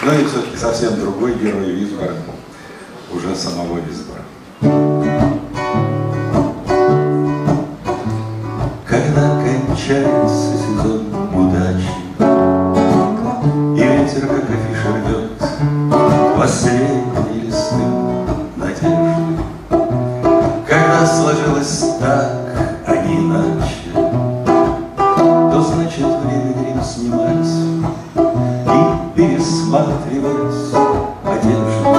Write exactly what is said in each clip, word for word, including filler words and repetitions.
Ну и все-таки совсем другой герой Висбора, уже самого Висбора. Когда кончается сезон удачи, и ветер, как афиша, рвет последние листы надежды, когда сложилось так, а не иначе, то значит время грим снимать и пересматривать одежду.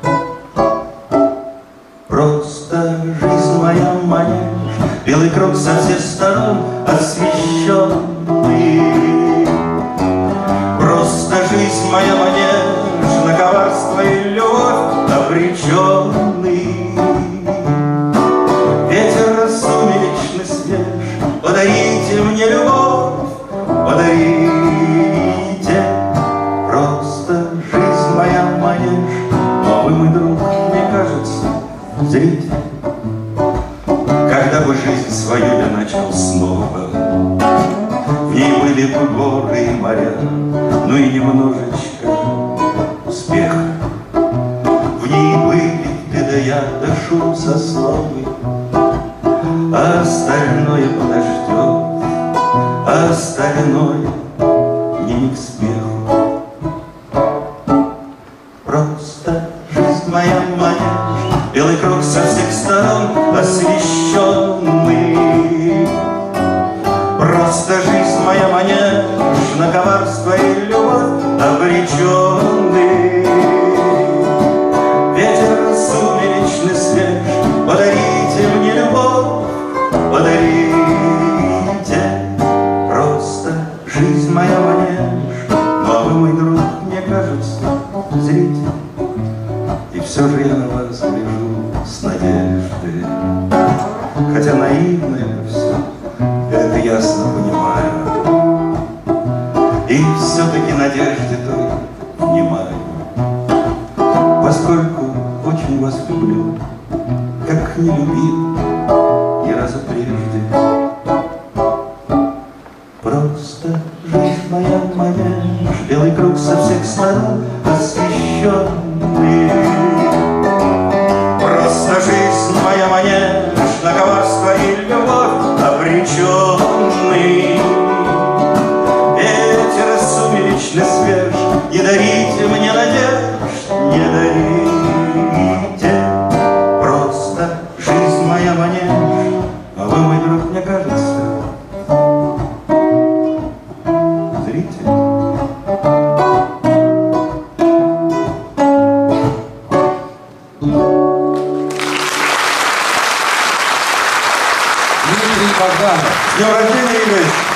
Просто жизнь моя манеж, белый круг со всех сторон освещенный. Просто жизнь моя манеж, на коварство и любовь обреченный. Ветер сумеречный свеж, подарите мне любовь, подарите. Просто жизнь моя манеж, но вы, мой друг, мне кажется, зритель. Когда бы жизнь свою я начал снова, в ней были бы горы и моря, ну и немножечко успеха. В ней были ты да я, да шум сосновый, а остальное подождет, а остальное не к смеху. Просто жизнь моя манеж, белый круг со всех сторон освещенный. Просто жизнь моя манеж, на коварство и любовь обреченный. Ветер сумеречный свеж, подарите мне любовь, подарите. Просто жизнь моя манеж, ну а вы, мой друг, мне кажется, зритель. И все же я на вас гляжу с надеждой, хотя наивно это все, это ясно понимаю. И все-таки надежде той внимаю, поскольку очень вас люблю, как не любил ни разу прежде. Просто жизнь моя манеж, белый круг со всех сторон освещенный. Просто жизнь моя манеж, на коварство и любовь обреченный. Ветер сумеречный свеж, не дарите мне надежд, не дарите. Просто жизнь моя манеж, а вы, мой друг, мне кажется, зритель. Дмитрий Богданов. С днем рождения, Игорь!